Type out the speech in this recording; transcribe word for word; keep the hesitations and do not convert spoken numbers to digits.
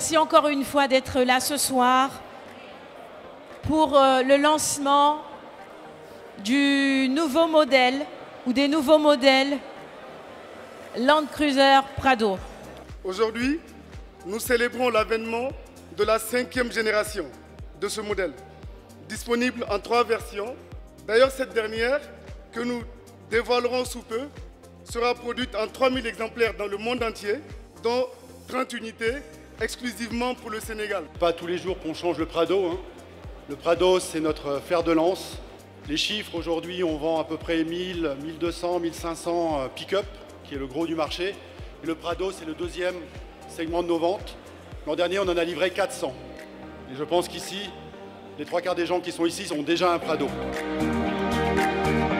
Merci encore une fois d'être là ce soir pour euh, le lancement du nouveau modèle ou des nouveaux modèles Land Cruiser Prado. Aujourd'hui, nous célébrons l'avènement de la cinquième génération de ce modèle, disponible en trois versions. D'ailleurs, cette dernière, que nous dévoilerons sous peu, sera produite en trois mille exemplaires dans le monde entier, dont trente unités exclusivement pour le Sénégal. Pas tous les jours qu'on change le Prado. Hein. Le Prado, c'est notre fer de lance. Les chiffres, aujourd'hui, on vend à peu près mille, mille deux cents, mille cinq cents pick-up, qui est le gros du marché. Et le Prado, c'est le deuxième segment de nos ventes. L'an dernier, on en a livré quatre cents. Et je pense qu'ici, les trois quarts des gens qui sont ici ont déjà un Prado.